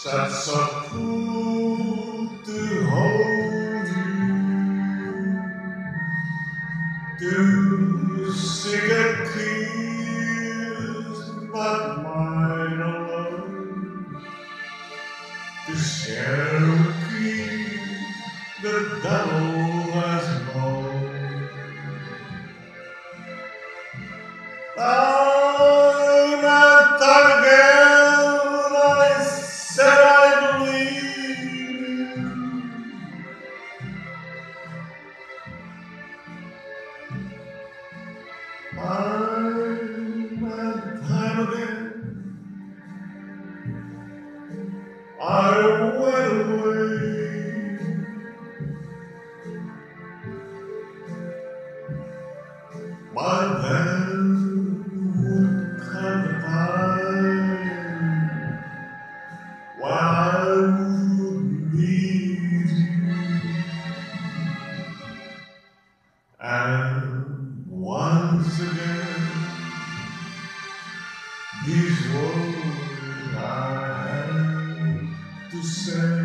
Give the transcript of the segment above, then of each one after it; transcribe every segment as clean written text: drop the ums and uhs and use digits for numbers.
That's so cool to hold you, to sing a kiss, but mine alone, to share a kiss the devil has known. Time and time again I said I believe you. Time and time again I went away, but then would come the time when I would meet you, and once again these words I had to say.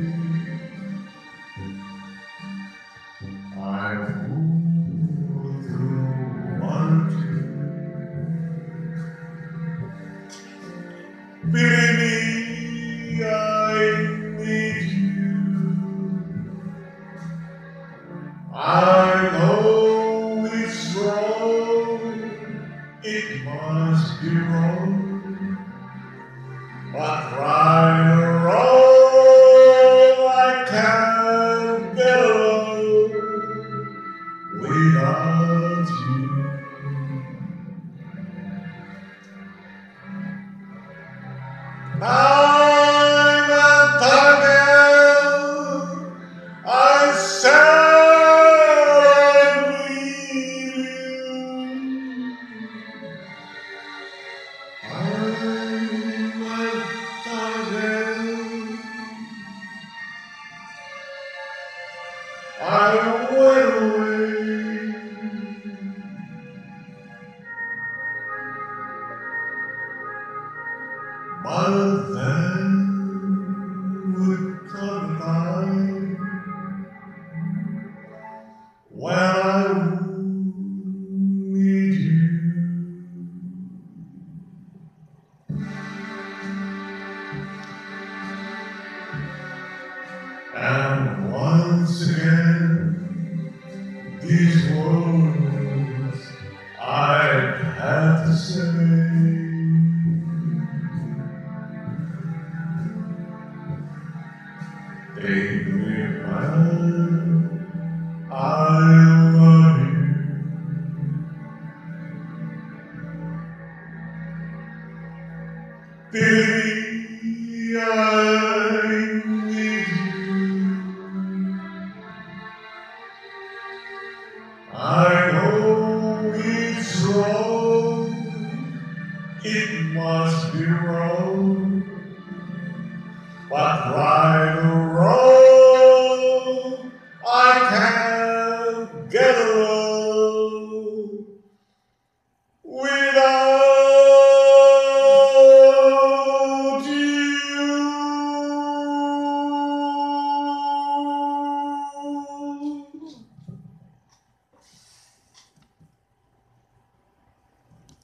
I would want you. Believe me, I need you. I know it's wrong, it must be wrong, but right or wrong, I can't get along without you. Time and time again, I said I need you. Time and time again, I went away, but then would come a time when I would need you, and once again these words I'd have to say. Take me back, I love you. Baby, I need you. I know it's wrong, it must be wrong, but right